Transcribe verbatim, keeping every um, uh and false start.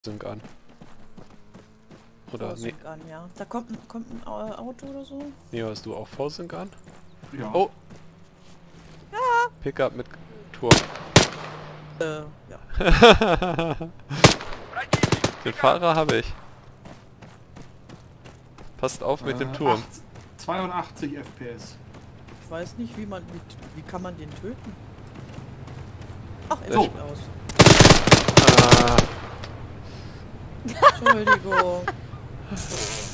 Sync an. Oder nee. V-Sync an, ja. Da kommt ein, kommt ein Auto oder so. Nee, hast du auch V-Sync an? Ja. Oh! Ja! Pickup mit Turm. Äh, ja. Den Fahrer habe ich. Passt auf mit äh, dem Turm. acht, zweiundachtzig F P S. Ich weiß nicht, wie man, wie, wie kann man den töten? Ach, er So. sieht aus. Ah. Entschuldigung.